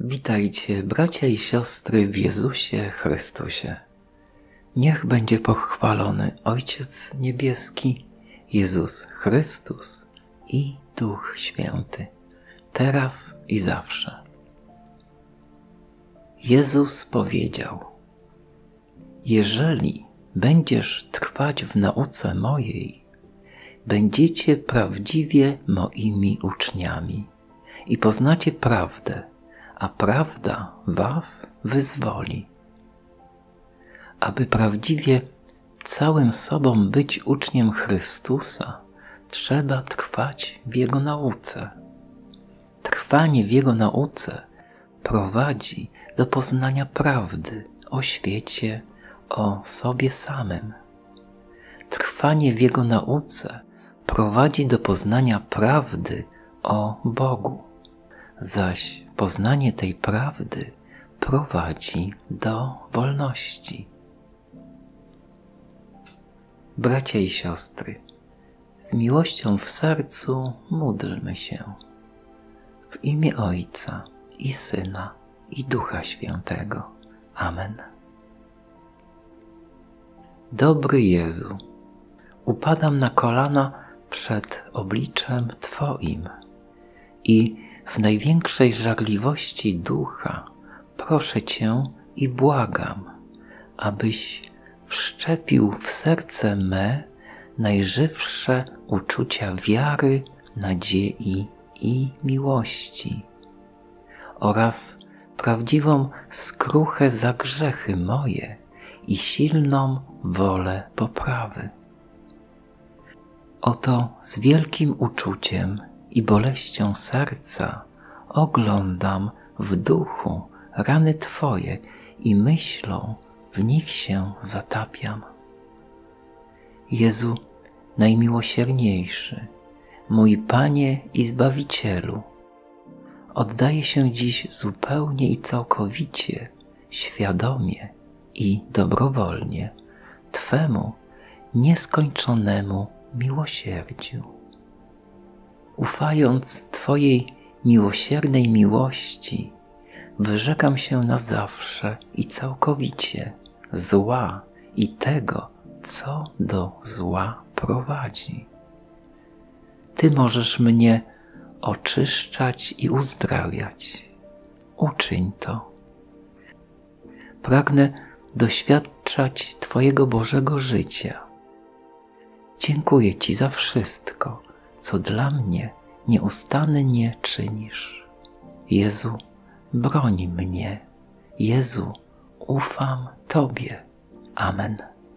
Witajcie, bracia i siostry w Jezusie Chrystusie. Niech będzie pochwalony Ojciec Niebieski, Jezus Chrystus i Duch Święty, teraz i zawsze. Jezus powiedział: jeżeli będziesz trwać w nauce mojej, będziecie prawdziwie moimi uczniami i poznacie prawdę, a prawda was wyzwoli. Aby prawdziwie całym sobą być uczniem Chrystusa, trzeba trwać w Jego nauce. Trwanie w Jego nauce prowadzi do poznania prawdy o świecie, o sobie samym. Trwanie w Jego nauce prowadzi do poznania prawdy o Bogu, zaś poznanie tej prawdy prowadzi do wolności. Bracia i siostry, z miłością w sercu módlmy się. W imię Ojca i Syna i Ducha Świętego. Amen. Dobry Jezu, upadam na kolana przed obliczem Twoim i w największej żarliwości ducha proszę Cię i błagam, abyś wszczepił w serce me najżywsze uczucia wiary, nadziei i miłości oraz prawdziwą skruchę za grzechy moje i silną wolę poprawy. Oto z wielkim uczuciem i boleścią serca oglądam w duchu rany Twoje i myślą w nich się zatapiam. Jezu najmiłosierniejszy, mój Panie i Zbawicielu, oddaję się dziś zupełnie i całkowicie, świadomie i dobrowolnie Twemu nieskończonemu miłosierdziu. Ufając Twojej miłosiernej miłości, wyrzekam się na zawsze i całkowicie zła i tego, co do zła prowadzi. Ty możesz mnie oczyszczać i uzdrawiać. Uczyń to. Pragnę doświadczać Twojego Bożego życia. Dziękuję Ci za wszystko, co dla mnie nieustannie czynisz. Jezu, broń mnie. Jezu, ufam Tobie. Amen.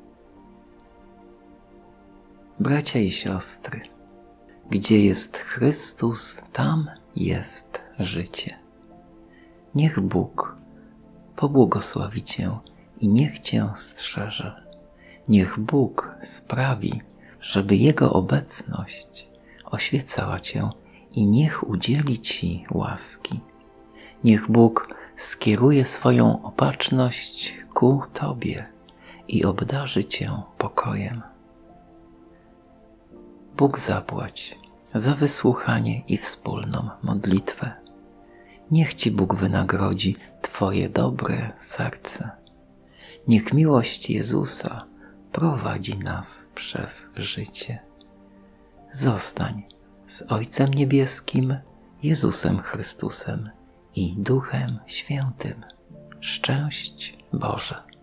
Bracia i siostry, gdzie jest Chrystus, tam jest życie. Niech Bóg pobłogosławi Cię i niech Cię strzeże. Niech Bóg sprawi, żeby Jego obecność oświecała Cię i niech udzieli Ci łaski. Niech Bóg skieruje swoją opatrzność ku Tobie i obdarzy Cię pokojem. Bóg zapłać za wysłuchanie i wspólną modlitwę. Niech Ci Bóg wynagrodzi Twoje dobre serce. Niech miłość Jezusa prowadzi nas przez życie. Zostań z Ojcem Niebieskim, Jezusem Chrystusem i Duchem Świętym. Szczęść Boże.